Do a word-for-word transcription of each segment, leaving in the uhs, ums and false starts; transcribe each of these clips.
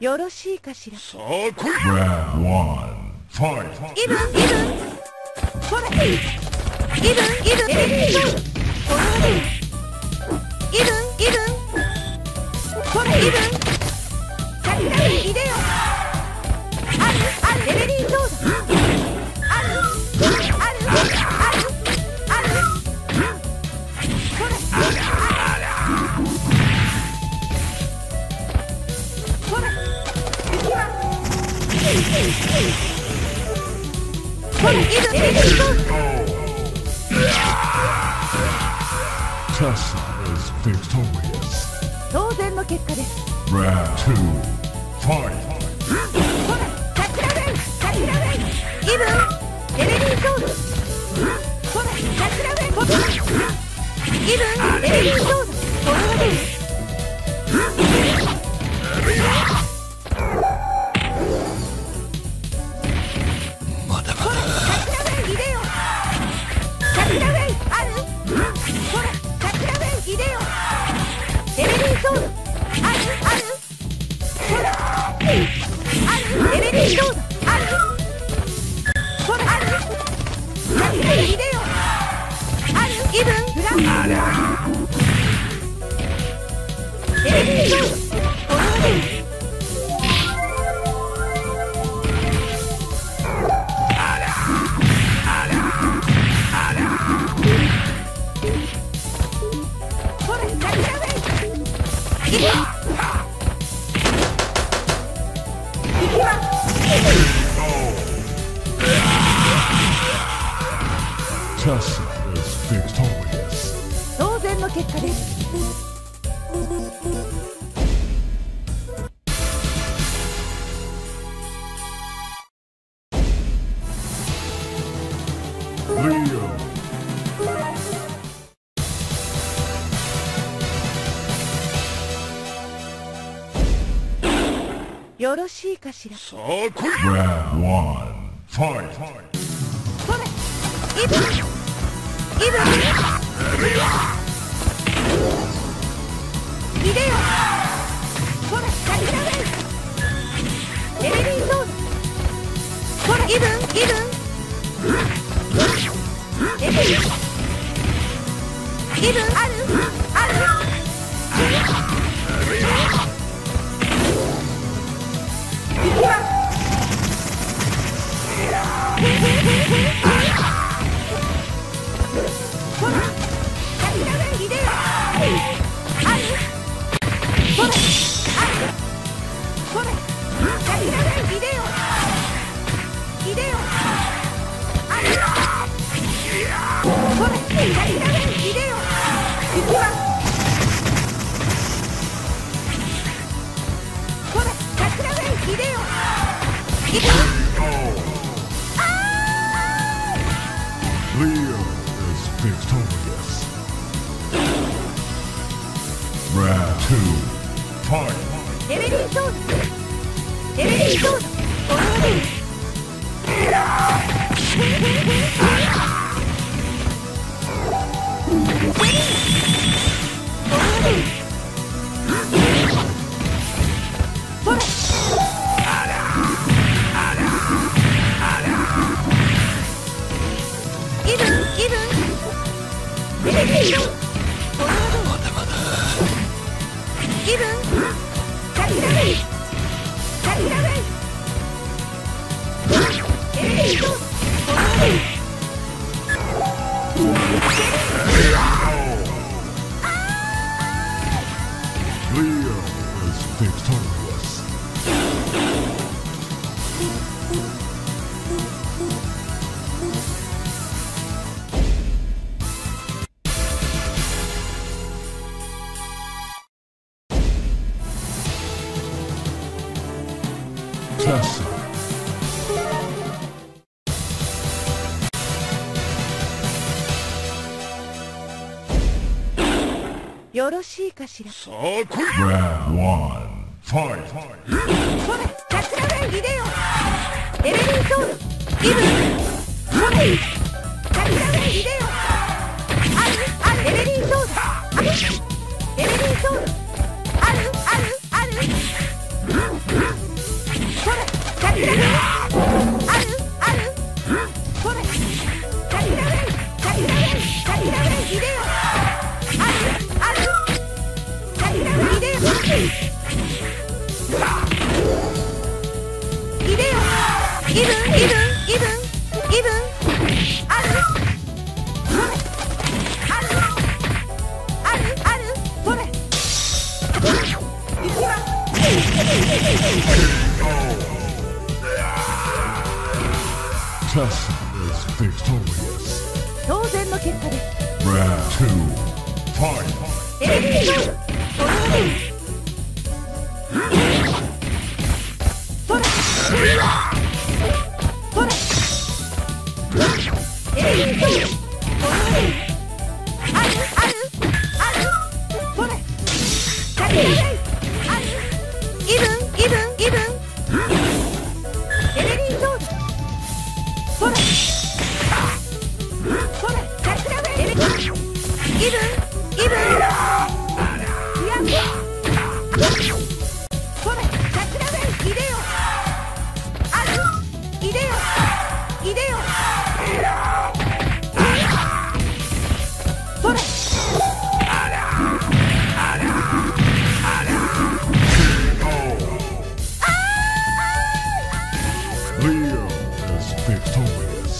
よろしいかしら。 さあ来い。ラウンドワンファイト。 イブンイブンほらイブンイブンイブンほらイブンイブンほらイブン桜井いでよ。あるあるレベリーソードあるあるあるあるほらほら行きますほらイブンレベリーソード Tessa is victorious. 当然の結果です。 Round two fight. ほら桜井桜井イブンレベリーソードほら桜井ほらイブンレベリーソードほらレベリーまだまだ桜井いでよ。桜井あるほら桜井いでよ。レベリーソードあるあるほらあるレベリーソードあるほらある桜井いでよ。あるイブンフランレベリーソードほらレベリーほら桜井イブン Tessa is victorious. 当然の結果です。 Leo. よろしいかしら。 さあ来い。Round one fight. ほらイブンイブンいでよ。ほら桜井レベリーソードほらイブンイブンレベリーイブンあるある行きますほら桜井いでよ。あるほらあるほら桜井いでよ。いでよあるほら桜井いでよ。行きますほら桜井いでよ。行きます Leo is victorious. Round two fight. レベリーソードレベリーソードほらレベリーほらイブンイブンレベリーソードほらまだまだイブン桜井桜井レベリーソードほらレベリー Leo is victorious. Tessa. よろしいかしら。 さあ来い。Round one fight. ほら桜井いでよ。レベリーソードイブンほら桜井いでよ。あるあるレベリーソードあるレベリーソードあるあるある結果です。 Round two, fight. エレリーソードトルネード。それそれエレリーソードトルネード。あるあるあるそれキャッチャーあるイブンイブンイブンエレリーソードそれそれキャッチャーエレリーイブンイブンやっそれキャッチャーいでよあるいでよいでよそれ Leo is victorious.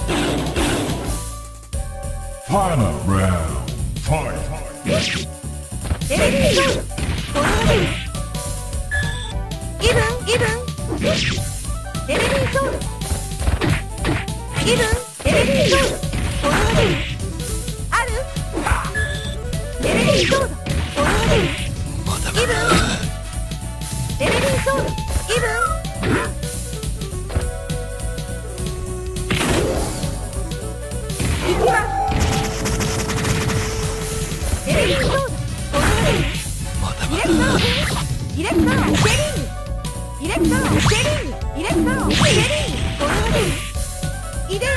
Final round, fight. エレリーソードトルネード。イブンイブンエレリーソードイブンエレリーソードトルネード。あるエレリーソードトルネード。イブンエレリーソードイブンいきますエレリーソードトルネード。ディレクターディレクターシェリーディレクターシェリーディレクターシェリートルネードいでよ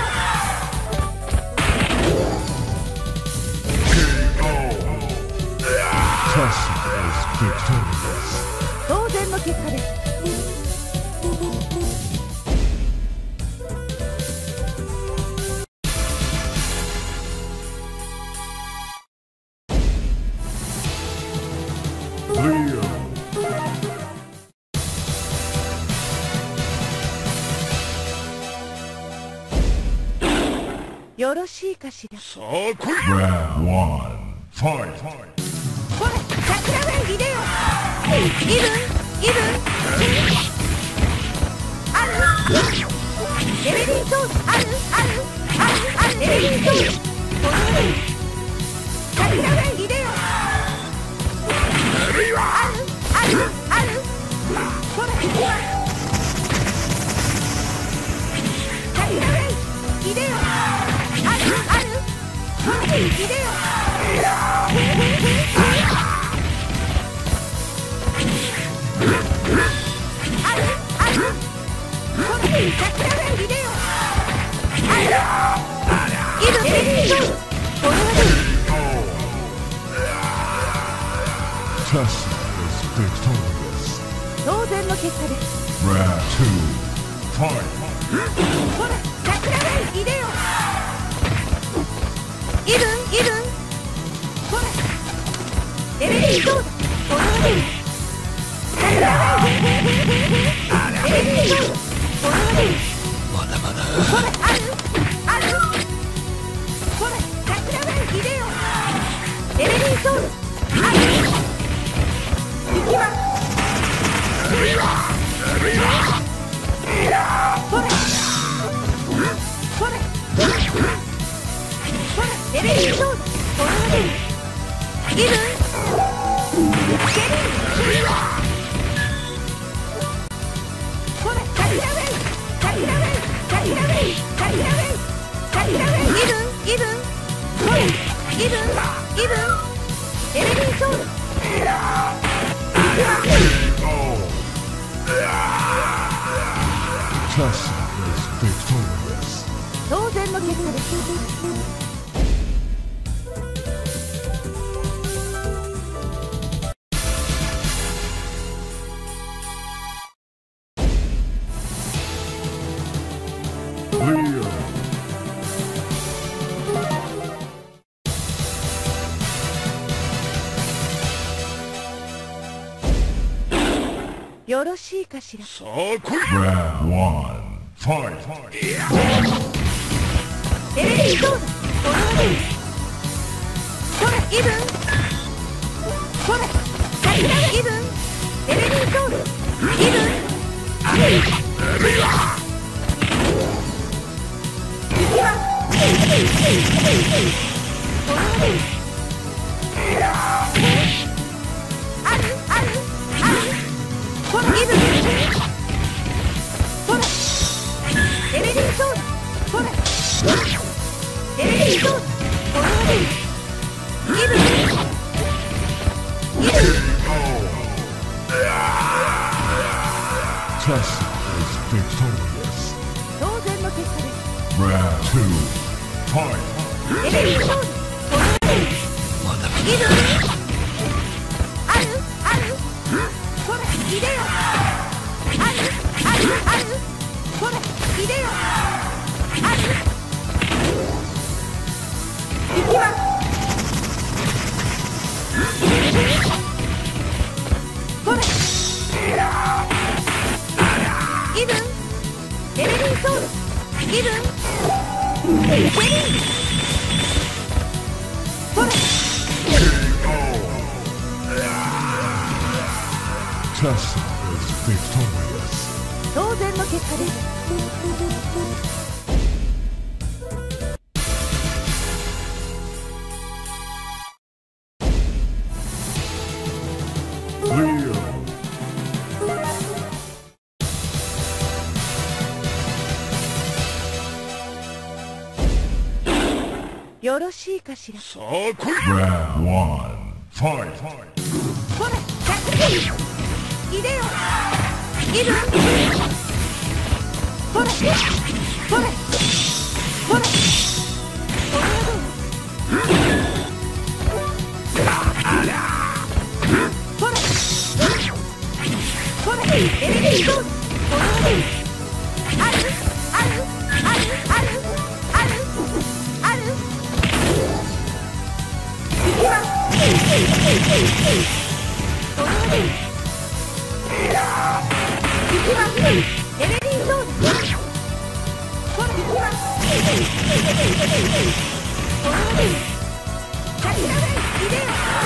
Tesla is victorious. 当然の結果です。 Leo. よろしいかしら。 Round one, fight. これ桜ウェイいでよイブンイブンあるエレリーソードあるあるあるあるエレリーソードトルネード。桜ウェイいでよあるあるあるこれいきます桜ウェイいでよあるあるこれいでよあるあるこれ桜ウェイいでよあるイブンエレリーソードトルネード。 Tesla is victorious. 当然の結果です。 Round two, fight. ほら桜ウェイいでよイブンイブンほらエレリーソードトルネード。桜ウェイエレリーソードトルネード。まだまだほらあるあるほら桜ウェイいでよエレリーソードあるいきますほらほらほらエレリーソードトルネード。イブンシェリーほら桜ウェイ桜ウェイ桜ウェイ桜ウェイ桜ウェイイブンイブンほらイブンイブンエレリーソードいきます Tesla is victorious. 当然の結果です。 Leo. よろしいかしら。 Round one, fight. エレリーソードトルネード。ほらイブンほら桜ウェイイブンエレリーソードイブンいきますあるあるあるほらイブほらエレディソードほらエレディソードほらイブイブ Tessa is victorious. 当然の結果です Round two, fight. エレディソードほらイブあるあるほらいでよあるあるあるほらいでよある行きますほらイブンエレディソードイブンエレディほら Tessa is victorious. 当然の結果です Leo. よろしいかしら Round one, fight. ほらいでよイブンほらほらほらこれはどうほらほらエレディソードこれはどうあるあるあるあるあるあるいきますこれはどういきますエレディソードほらいきますこれはどう勝ちなさいいでよ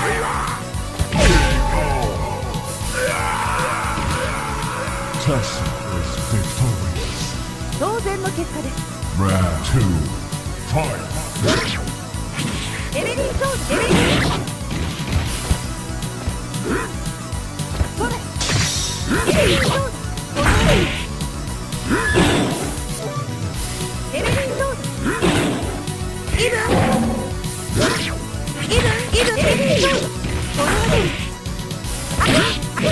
Tessa is victorious. 当然の結果です Round two, fight. エレディソードエレディほらエレディソードほらエレディソードイブンイブンイブンエレディソードほらあっ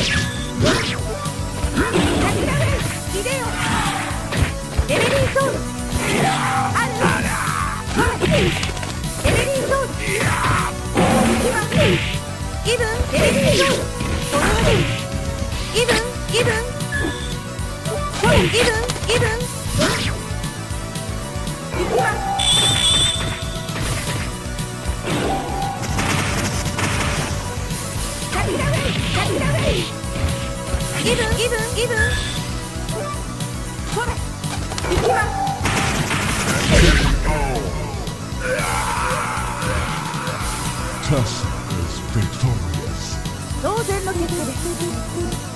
いでよエレディソードあるほらエレディソードいきますイブンエレディソードほらイブンイブンほらイブンイブンいきます勝ちなさい勝ちなさいイブンイブンイブンほら行きます Tessa is victorious. 当然の結果です